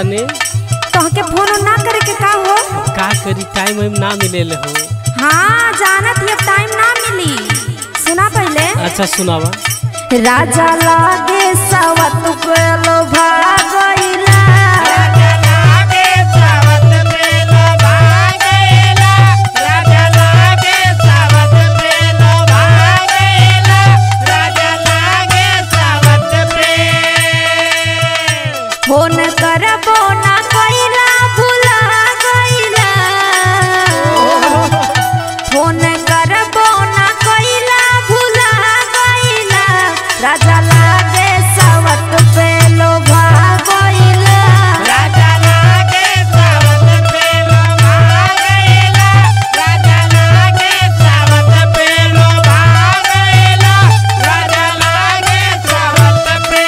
जाने तोहके फोन ना करे के का हो? का करी, टाइम ना मिले हो। हाँ जानत ही, अब टाइम ना मिली। सुना पहले। अच्छा सुनावा। राजा लागे सवत पे लोभा गइला, राजा लागे सावत पे लोभा गइला, राजा लागे सावत पे लोभा गइला, राजा लागे सावत पे। फोन करबो ना कइला, भुला गइला। फोन करबो ना कइला, भुला गइला। राजा लागे सवत पे लोभा गइला, राजा लागे सावत पे लोभा गइला, राजा लागे सावत पे लोभा गइला, राजा लागे सावत पे।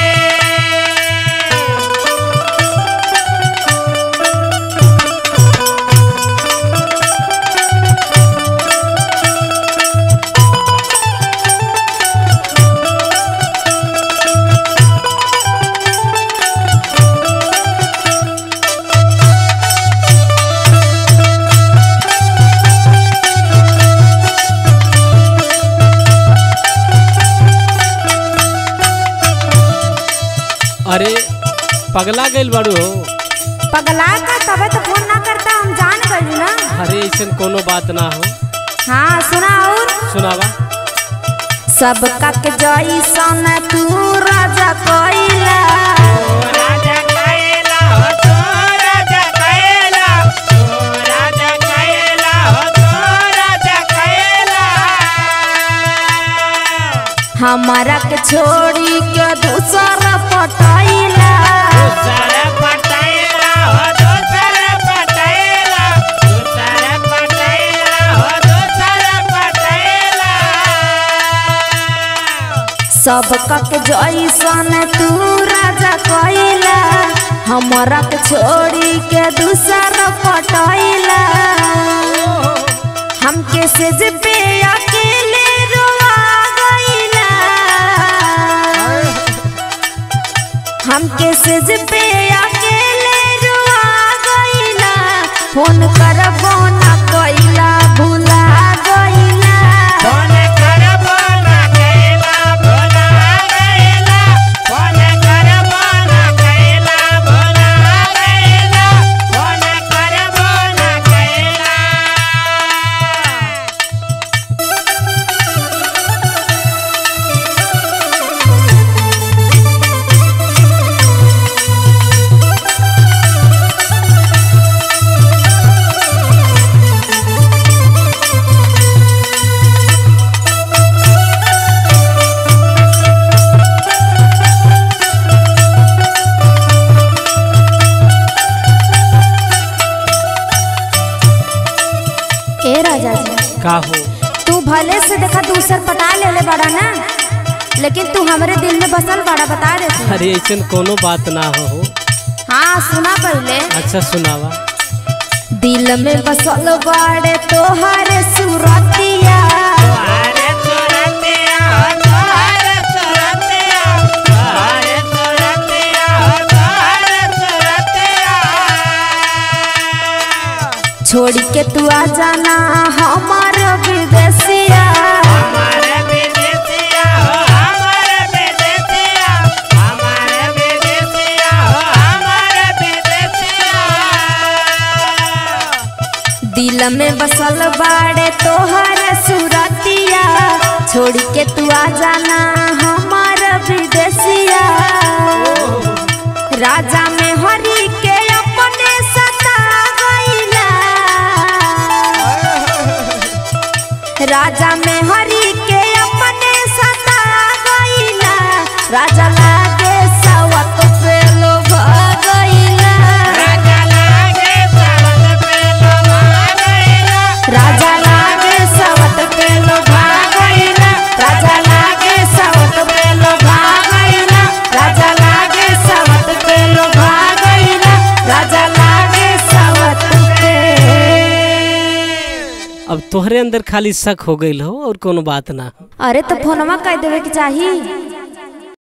अरे पगला गइल बाड़ू हो। पगला का तबे तो फोन ना करता, हम जान गइल ना। अरे ऐसन कोनो बात ना हो। हाँ सुना और सुनावा। सब के जैसन तू राजा कइला, राजा कइला हो तो राजा कइला, तो राजा कइला हो तो राजा कइला। हमारा के छोड़ी के दूसरा पटाइला। दूसर पटाइला हो दूसर पटाइला, दूसर पटाइला हो दूसर पटाइला। सब के जैसन तू राजा कइला, हमारा के छोड़ी के दूसरा पटाइला। हमके सेज पे अकेले रोवा गइला, हमके सेज पे अकेले रोवा गइला। फोन करबो ना कइला, भुला गइला। फोन करबो ना कइला, भुला गइला, फोन करबो ना कइला, भुला गइला, फोन करबो ना कइला। ए राजा जी, का हो? तू भले से देखा दूसर पटा ले बड़ा ना, लेकिन तू हमारे दिल में बसल बड़ा, बता दे तू। अरे ऐसन कोनो बात ना हो। हाँ सुना पहले। अच्छा सुनावा। दिल में बसल बड़े तोहरे सुरतिया, तोहरे सुरतिया हो तोहरे सुरतिया, तोहरे सुरतिया हो तोहरे सुरतिया। छोड़ के तू आ जाना हमार विदेशिया। हमारे विदेशिया हो हमारे विदेशिया, हमारे विदेशिया हो हमारे विदेशिया। दिल में बसल बड़े तोहरे सुरतिया, छोड़ के तू आ जाना हमार विदेशिया। राजा में हरी के अपने सता गइला, राजा में हरी के अपने सता गइला। राजा लागे सवत पे लोभा गइला, राजा लागे सावत पे लोभा गइला, राजा लागे सवत पे लोभा गइला, राजा लागे सवत पे लोभा गइला, राजा लागे सवत पे लोभा गइला, राजा लागे सवत पे। अब तोहरे अंदर खाली शक हो गइल हो और कोनो बात ना हो। अरे तो फोनमा कह देवे के चाहिए।